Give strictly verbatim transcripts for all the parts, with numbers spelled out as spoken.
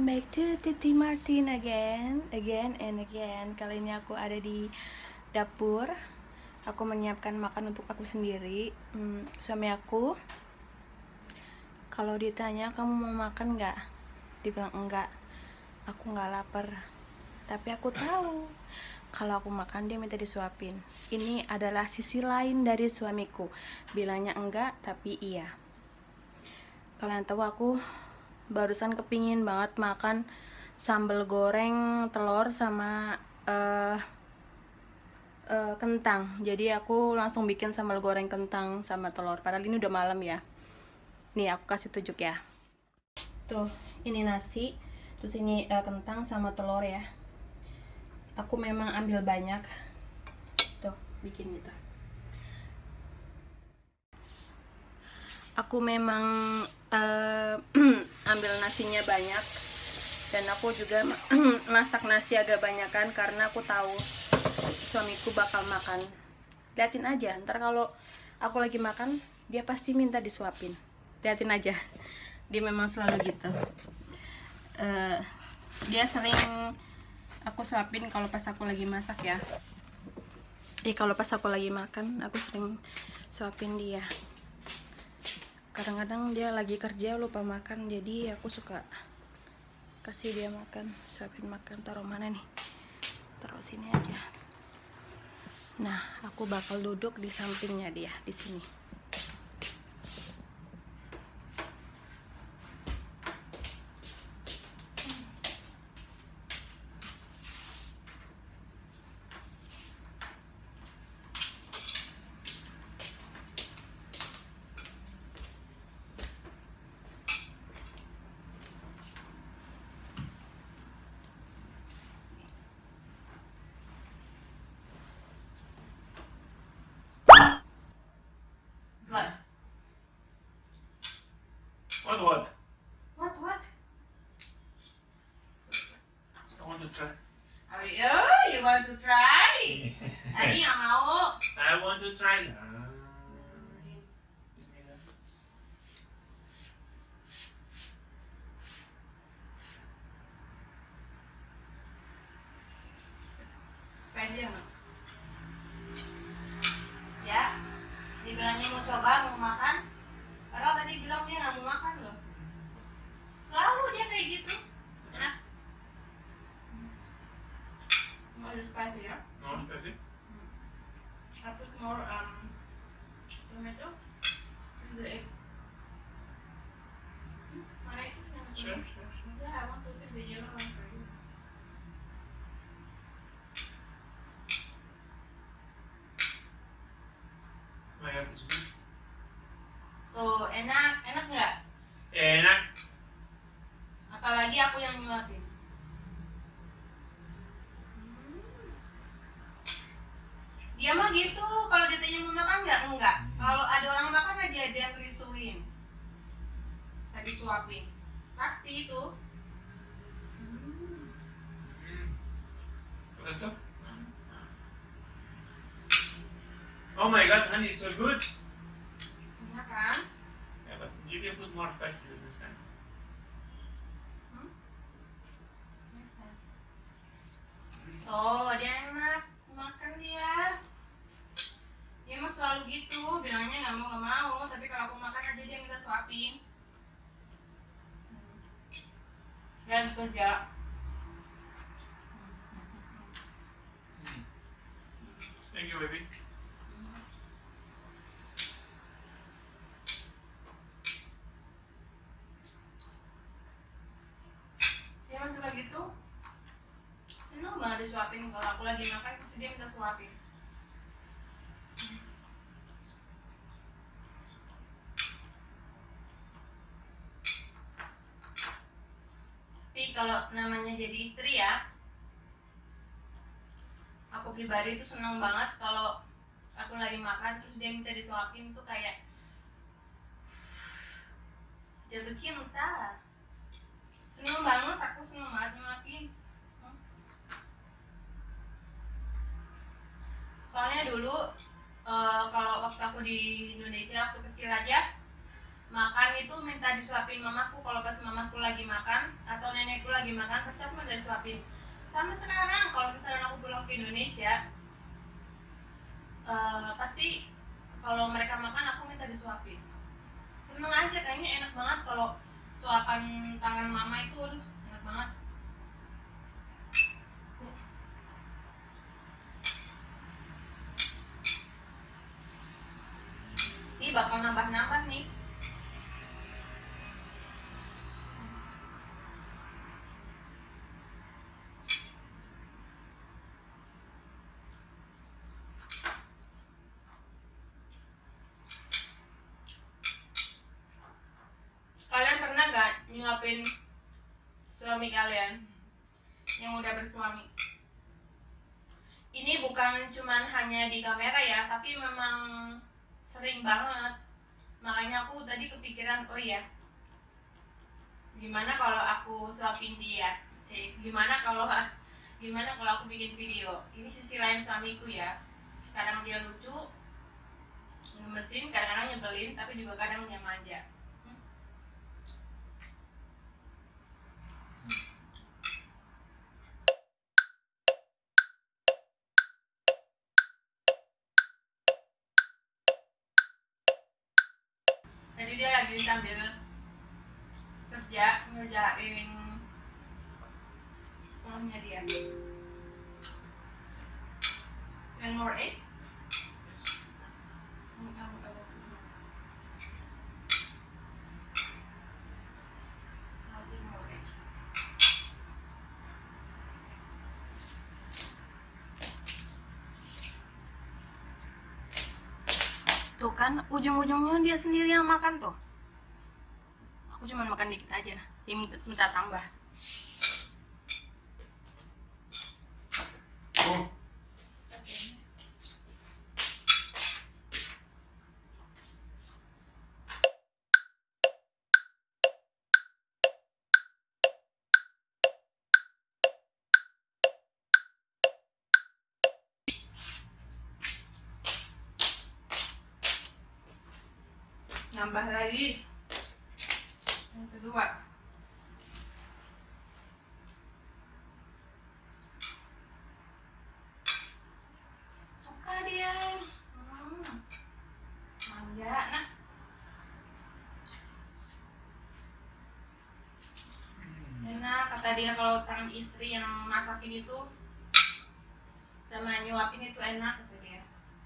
welcome back to Titi Martin again, again and again. Kali ini aku ada di dapur. Aku menyiapkan makan untuk aku sendiri. hmm, Suami aku, kalau ditanya kamu mau makan nggak, dibilang enggak. Aku nggak lapar, tapi aku tahu kalau aku makan dia minta disuapin. Ini adalah sisi lain dari suamiku, bilangnya enggak tapi iya. Kalian tahu aku barusan kepingin banget makan sambal goreng telur sama uh, uh, kentang. Jadi aku langsung bikin sambal goreng kentang sama telur. Padahal ini udah malam ya. Nih aku kasih tunjuk ya. Tuh, ini nasi, terus ini uh, kentang sama telur ya. Aku memang ambil banyak. Tuh, bikin gitu. Aku memang uh, ambil nasinya banyak, dan aku juga masak nasi agak banyakan karena aku tahu suamiku bakal makan. Liatin aja, ntar kalau aku lagi makan dia pasti minta disuapin. Liatin aja, dia memang selalu gitu. Uh, dia sering aku suapin kalau pas aku lagi masak ya. Eh kalau pas aku lagi makan aku sering suapin dia. Kadang-kadang dia lagi kerja lupa makan, jadi aku suka kasih dia makan, suapin makan. Taruh mana nih? Taruh sini aja. Nah, aku bakal duduk di sampingnya dia di sini. What? What? What what? I want to try. Are you? You want to try? Ani nggak mau. I want to try. Ah. Bismillah. Spicy nggak? Ya, dibilangnya mau coba, mau makan. Padahal tadi bilang dia nggak mau makan loh. Selalu dia kayak gitu. Enak. Mau ada spicy ya? No spicy? I put more um tomato in the egg. Hmm, mana itu yang Sure, sure, sure. Yeah, I want to take the yellow one for you. Oh my God, it's good. Tuh, enak, enak nggak? Enak. Apalagi aku yang nyuapin. Dia mah gitu, kalau ditanya mau makan nggak, enggak. Kalau ada orang makan aja dia risuin. Tadi suapin. Pasti itu. Mm. What the? Oh my God, honey, it's so good. Enak kan? Yeah, but you can put more spicy this time. Hmm? Oh, dia enak. Makan dia. Dia mah selalu gitu, bilangnya nggak mau nggak mau, tapi kalau aku makan aja dia minta suapin. Dan kerja. Thank you, baby. Dia mah suka gitu. Seneng banget disuapin. Kalau aku lagi makan pasti dia minta suapin. Tapi kalau namanya jadi istri ya, aku pribadi tuh seneng banget kalau aku lagi makan terus dia minta disuapin, tuh kayak jatuh cinta. Seneng banget, aku seneng banget nyuapin. Soalnya dulu uh, kalau waktu aku di Indonesia waktu kecil aja, makan itu minta disuapin mamaku. Kalau pas mamaku lagi makan atau nenekku lagi makan, pasti aku minta disuapin. Sampai sekarang kalau misalnya aku pulang ke Indonesia, uh, pasti kalau mereka makan aku minta disuapin. Seneng aja, kayaknya enak banget kalau suapan tangan mama itu, aduh, enak banget. Ini bakal nambah-nambah nih. Kalian pernah gak nyuapin suami kalian yang udah bersuami? Ini bukan cuman hanya di kamera ya, tapi memang sering banget. Makanya aku tadi kepikiran, oh iya, gimana kalau aku suapin dia? Eh, gimana kalau gimana kalau aku bikin video? Ini sisi lain suamiku ya. Kadang dia lucu, ngemesin, kadang-kadang nyebelin, tapi juga kadang dia manja. Jadi dia lagi sambil kerja ngerjain sekolahnya dia. And more eight? Tuh kan, ujung-ujungnya dia sendiri yang makan tuh. Aku cuma makan dikit aja, dia minta, minta tambah. Oh. Nambah lagi yang kedua. Suka dia. Hmm. Manja nah. Enak kata dia, kalau tangan istri yang masakin itu sama nyuapin itu enak kata dia.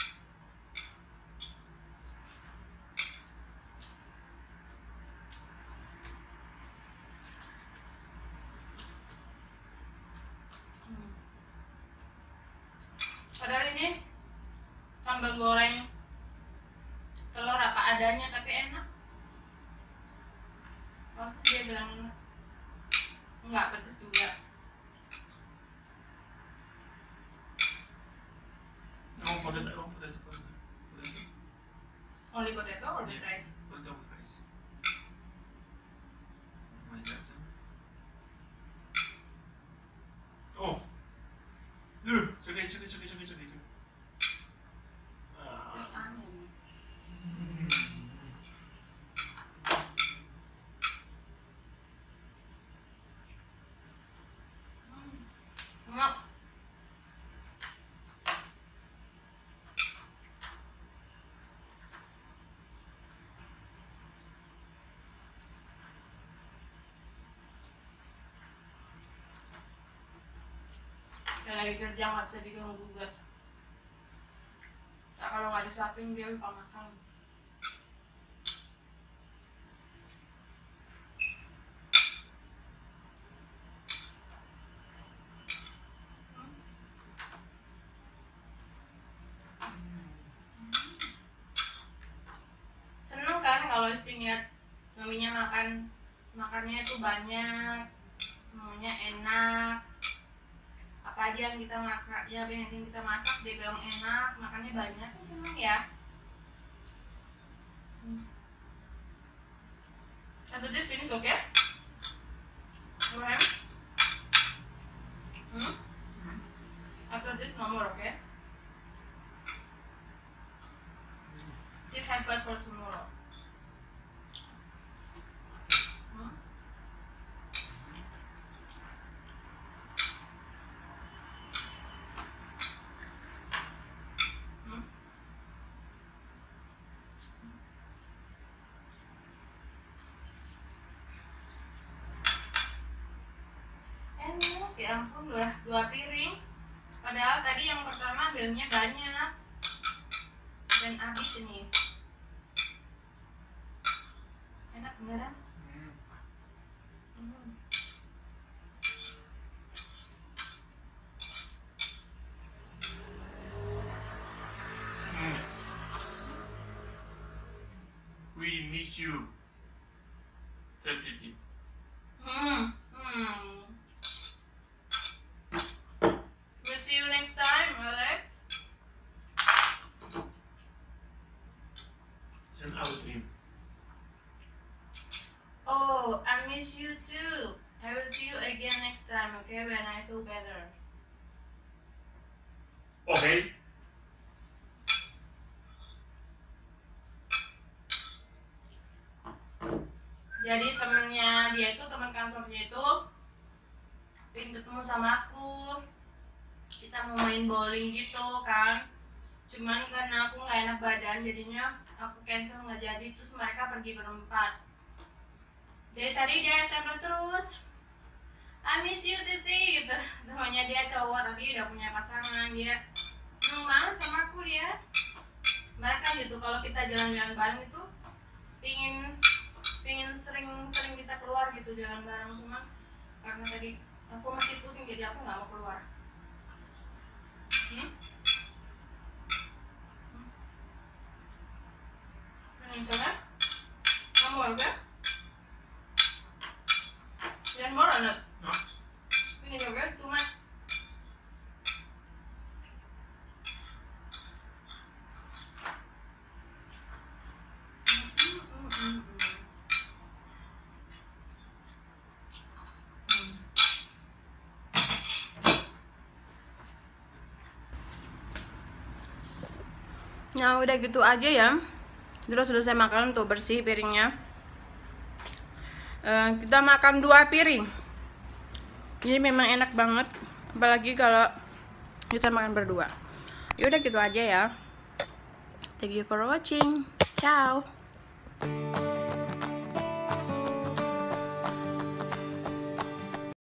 Padahal ini sambal goreng telur apa adanya tapi enak. Waktu dia bilang enggak pedes juga. No, potato, no, potato, potato, potato. Only potato or with Yeah. rice? Potato with rice. Oh my god. Oh. Uh, it's okay, it's okay, it's okay, it's okay, it's okay. It's okay. Ah. Just onion. Enak. Yang lagi kerja nggak bisa diganggu gugat. Nah, kalau nggak disuapin dia lupa makan. Seneng kan kalau sih ngeliat suaminya makan, makannya tuh banyak, maunya enak. Apa aja yang kita makan, ya yang kita masak dia bilang enak, makannya banyak, tuh seneng ya. Hmm. After this finish, okay? Okay? Hmm? After this no more, okay? Still have bread for tomorrow. Ya ampun, udah dua piring. Padahal tadi yang pertama ambilnya banyak dan habis ini. Enak beneran. Hmm. Hmm. Hmm. We miss you. Tete. Hmm. Hmm. We'll see you next time, Alex. It's an our dream. Oh, I miss you too. I will see you again next time, okay? When I feel better. Okay. Jadi temennya dia itu, teman kantornya itu pengen ketemu sama aku. Kita mau main bowling gitu kan. Cuman karena aku nggak enak badan, jadinya aku cancel nggak jadi. Terus mereka pergi berempat. Jadi tadi dia S M S terus, I miss you Titi gitu. Namanya dia cowok tapi udah punya pasangan. Dia seneng banget sama aku dia. Mereka gitu kalau kita jalan-jalan bareng itu pingin pingin sering-sering kita keluar gitu jalan bareng. Cuma karena tadi aku masih pusing jadi aku nggak mau keluar. Hmm? Hmm, coba? Kamu mau juga? Dan more or not? No. Finish your guys, too much. Nah udah gitu aja ya. Terus selesai makan tuh, bersih piringnya. uh, Kita makan dua piring. Ini memang enak banget, apalagi kalau kita makan berdua. Yaudah gitu aja ya. Thank you for watching. Ciao.